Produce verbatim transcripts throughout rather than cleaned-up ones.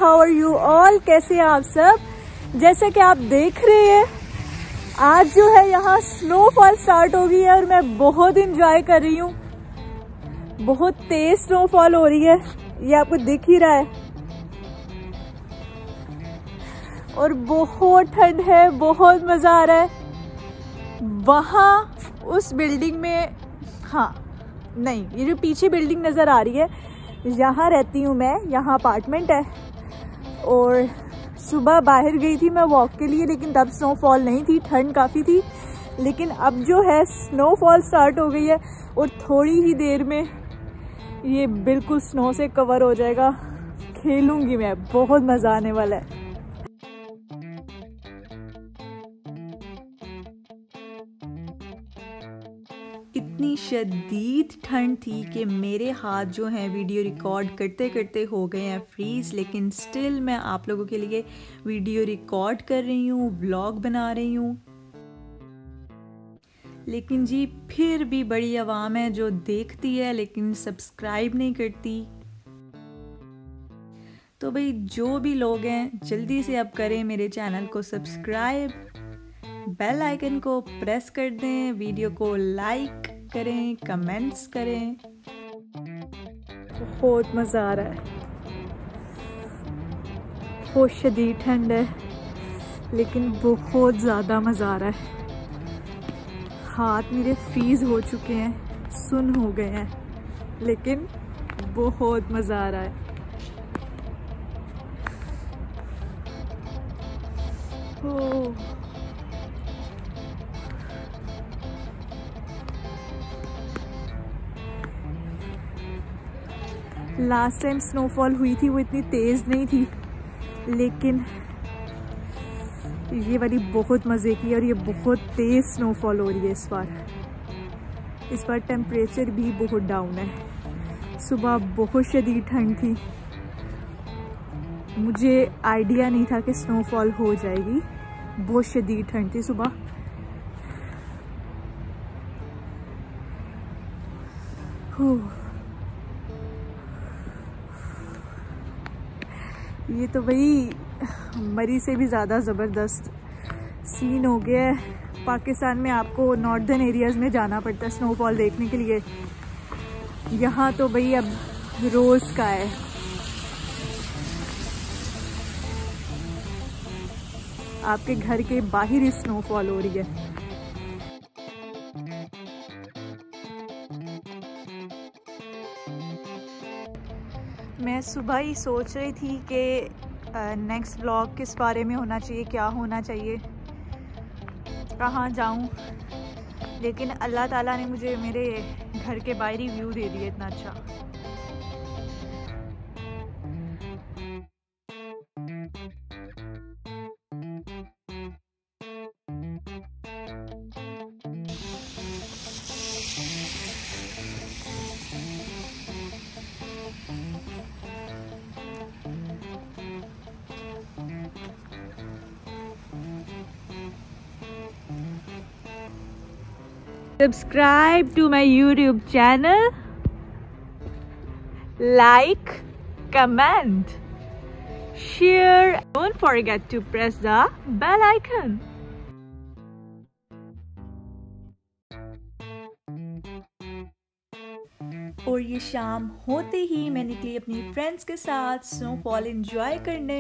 How are you all, कैसे हैं आप सब। जैसे कि आप देख रहे हैं आज जो है यहाँ स्नोफॉल स्टार्ट हो गई है और मैं बहुत इंजॉय कर रही हूँ। बहुत तेज स्नोफॉल हो रही है, ये आपको दिख ही रहा है और बहुत ठंड है, बहुत मजा आ रहा है। वहाँ उस बिल्डिंग में, हाँ नहीं, ये जो पीछे बिल्डिंग नजर आ रही है यहाँ रहती हूँ मैं, यहाँ अपार्टमेंट है। और सुबह बाहर गई थी मैं वॉक के लिए, लेकिन तब स्नोफॉल नहीं थी, ठंड काफ़ी थी। लेकिन अब जो है स्नोफॉल स्टार्ट हो गई है और थोड़ी ही देर में ये बिल्कुल स्नो से कवर हो जाएगा। खेलूंगी मैं, बहुत मज़ा आने वाला है। इतनी शदीद ठंड थी कि मेरे हाथ जो हैं वीडियो रिकॉर्ड करते करते हो गए हैं फ्रीज, लेकिन स्टिल मैं आप लोगों के लिए वीडियो रिकॉर्ड कर रही हूँ, व्लॉग बना रही हूँ। लेकिन जी फिर भी बड़ी आवाम है जो देखती है लेकिन सब्सक्राइब नहीं करती। तो भाई जो भी लोग हैं जल्दी से अब करें मेरे चैनल को सब्सक्राइब, बेल आइकन को प्रेस कर दें, वीडियो को लाइक करें, कमेंट्स करें। बहुत मज़ा आ रहा है, बहुत शदीद ठंड है लेकिन बहुत ज़्यादा मज़ा आ रहा है। हाथ मेरे फ्रीज हो चुके हैं, सुन हो गए हैं, लेकिन बहुत मज़ा आ रहा है। ओह लास्ट टाइम स्नोफॉल हुई थी वो इतनी तेज़ नहीं थी, लेकिन ये वाली बहुत मज़े की है और ये बहुत तेज़ स्नोफॉल हो रही है इस बार। इस बार टेम्परेचर भी बहुत डाउन है। सुबह बहुत शदीद ठंड थी, मुझे आइडिया नहीं था कि स्नोफॉल हो जाएगी। बहुत शदीद ठंड थी सुबह। ये तो भाई मरी से भी ज़्यादा ज़बरदस्त सीन हो गया है। पाकिस्तान में आपको नॉर्दर्न एरियाज़ में जाना पड़ता है स्नोफॉल देखने के लिए, यहाँ तो भाई अब रोज़ का है। आपके घर के बाहर ही स्नोफॉल हो रही है। मैं सुबह ही सोच रही थी कि नेक्स्ट व्लॉग किस बारे में होना चाहिए, क्या होना चाहिए, कहाँ जाऊँ, लेकिन अल्लाह ताला ने मुझे मेरे घर के बाहर ही व्यू दे दिया इतना अच्छा। Subscribe to my YouTube channel, like, comment, share. Don't forget to press the bell icon. और ये शाम होते ही मैं निकली अपनी फ्रेंड्स के साथ स्नोफॉल एंजॉय करने।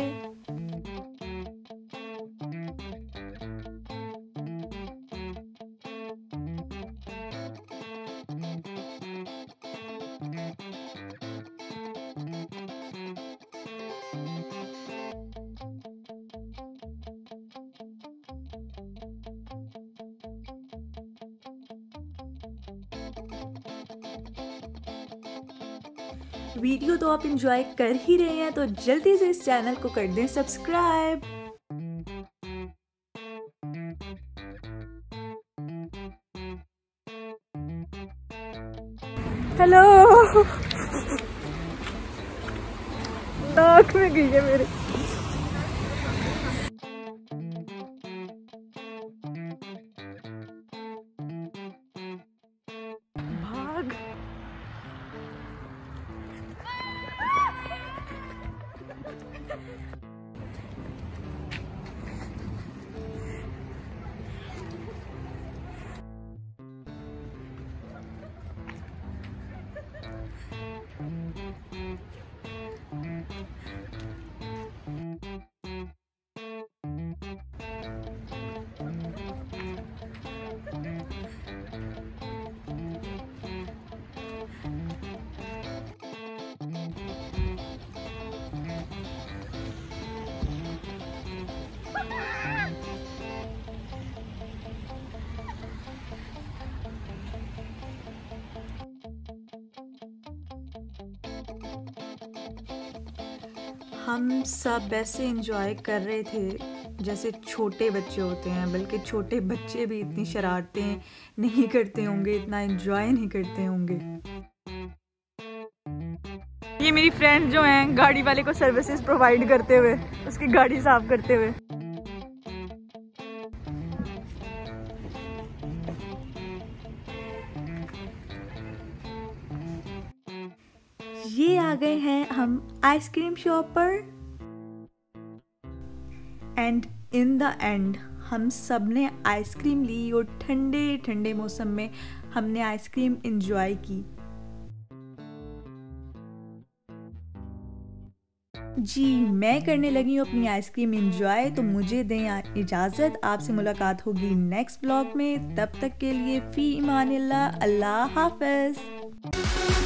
वीडियो तो आप एंजॉय कर ही रहे हैं, तो जल्दी से इस चैनल को कर दें सब्सक्राइब। हेलो, नाक में गई है मेरे। भाग। हम सब ऐसे एंजॉय कर रहे थे जैसे छोटे बच्चे होते हैं, बल्कि छोटे बच्चे भी इतनी शरारतें नहीं करते होंगे, इतना एंजॉय नहीं करते होंगे। ये मेरी फ्रेंड जो हैं गाड़ी वाले को सर्विसेज प्रोवाइड करते हुए, उसकी गाड़ी साफ करते हुए। ये आ गए हैं हम आइसक्रीम शॉप पर एंड इन द एंड हम सब ने आइसक्रीम ली और ठंडे ठंडे मौसम में हमने आइसक्रीम एंजॉय की। जी मैं करने लगी हूँ अपनी आइसक्रीम एंजॉय, तो मुझे दें इजाज़त। आपसे मुलाकात होगी नेक्स्ट ब्लॉग में, तब तक के लिए फ़ी इमानिल्लाह, अल्लाह हाफ़िज़।